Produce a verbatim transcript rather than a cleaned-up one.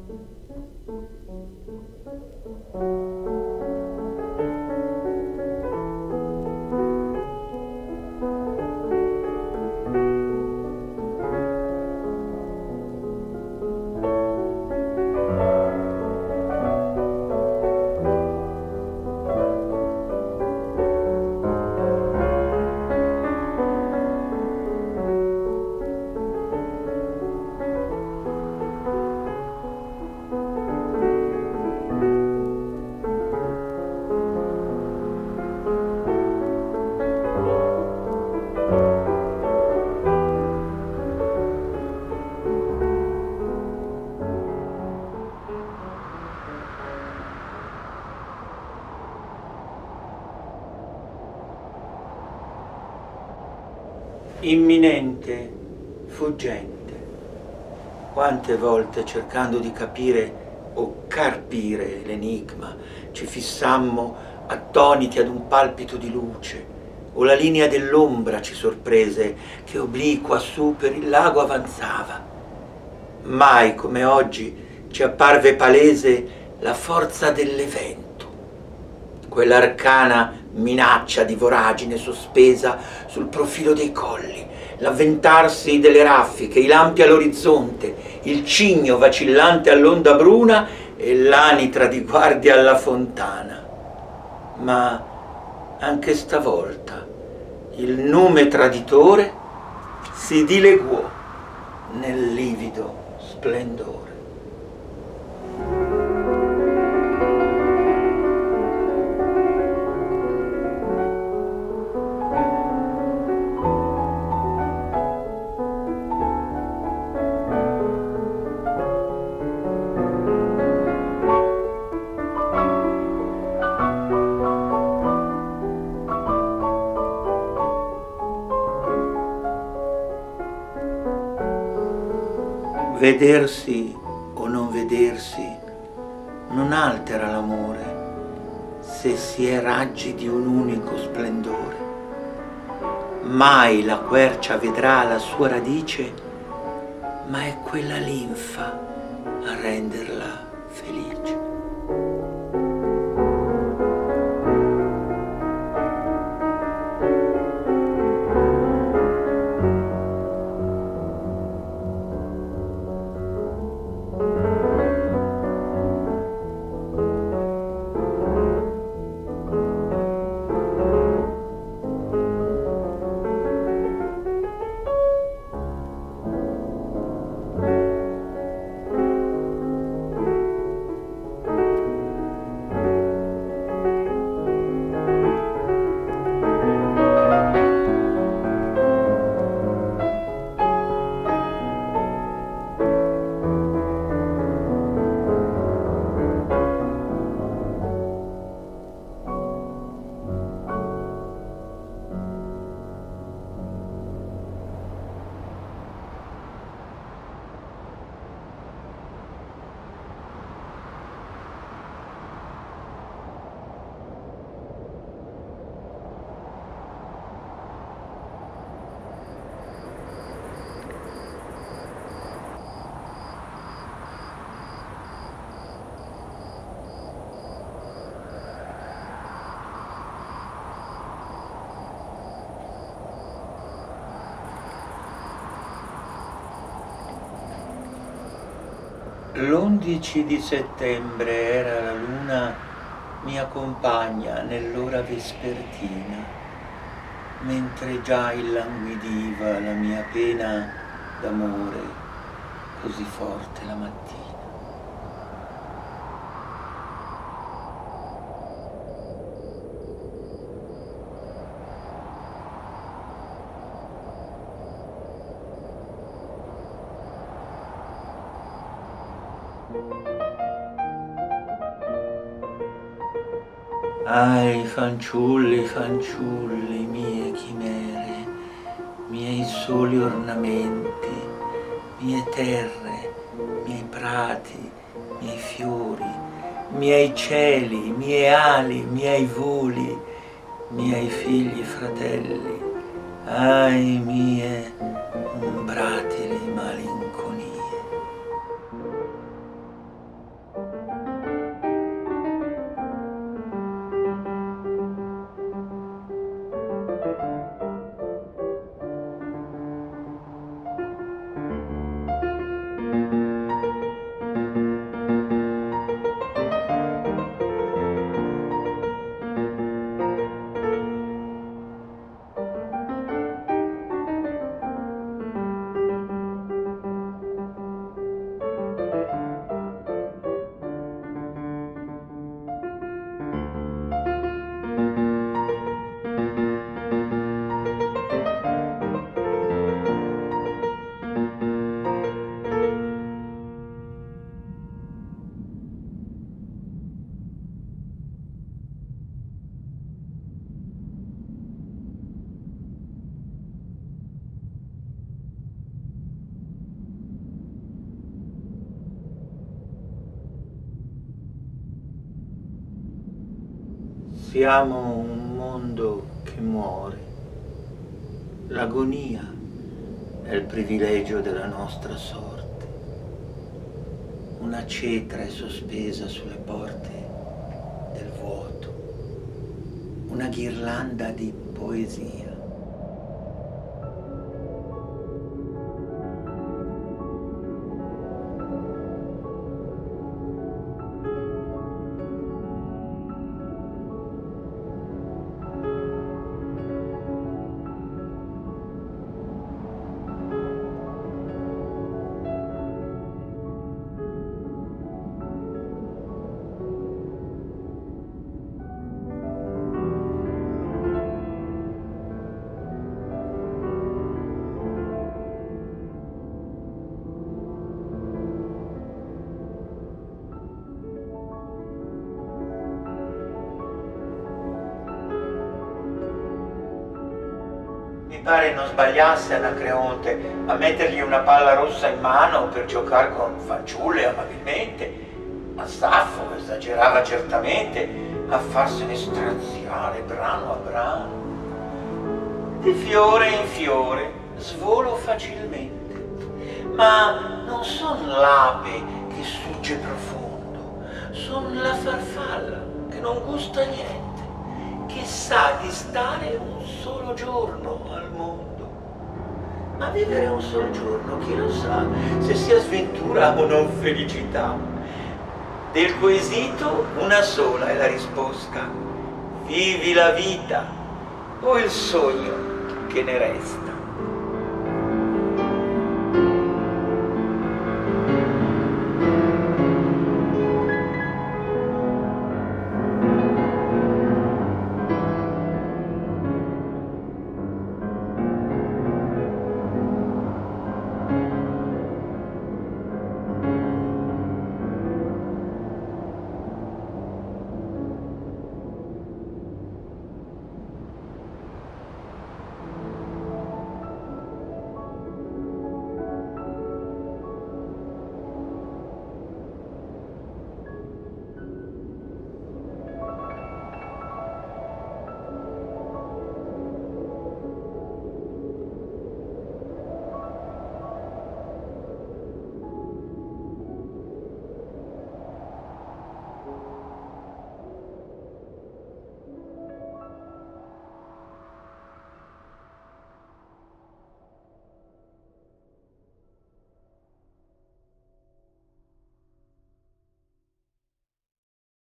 Imminente, fuggente. Quante volte, cercando di capire o carpire l'enigma, ci fissammo attoniti ad un palpito di luce, o la linea dell'ombra ci sorprese che obliqua su per il lago avanzava. Mai come oggi ci apparve palese la forza dell'evento, quell'arcana minaccia di voragine sospesa sul profilo dei colli, l'avventarsi delle raffiche, i lampi all'orizzonte, il cigno vacillante all'onda bruna e l'anitra di guardia alla fontana. Ma anche stavolta il nume traditore si dileguò nel livido splendore. Vedersi o non vedersi non altera l'amore se si è raggi di un unico splendore. Mai la quercia vedrà la sua radice, ma è quella linfa a renderla felice. L'undici di settembre era la luna mia compagna nell'ora vespertina, mentre già illanguidiva la mia pena d'amore così forte la mattina. Ai fanciulli, fanciulli, mie chimere, miei soli ornamenti, mie terre, miei prati, miei fiori, miei cieli, mie ali, miei voli, miei figli e fratelli, ai mie umbratili malinconie. Siamo un mondo che muore. L'agonia è il privilegio della nostra sorte. Una cetra è sospesa sulle porte del vuoto, una ghirlanda di poesia. Mi pare non sbagliasse Anacreonte a mettergli una palla rossa in mano per giocare con fanciulle amabilmente, ma Saffo esagerava certamente a farsene straziare brano a brano. Di fiore in fiore svolo facilmente, ma non son l'ape che sugge profondo, son la farfalla che non gusta niente, che sa di stare un solo giorno al mondo. Ma vivere un solo giorno, chi lo sa, se sia sventura o non felicità. Del quesito una sola è la risposta: vivi la vita o il sogno che ne resta.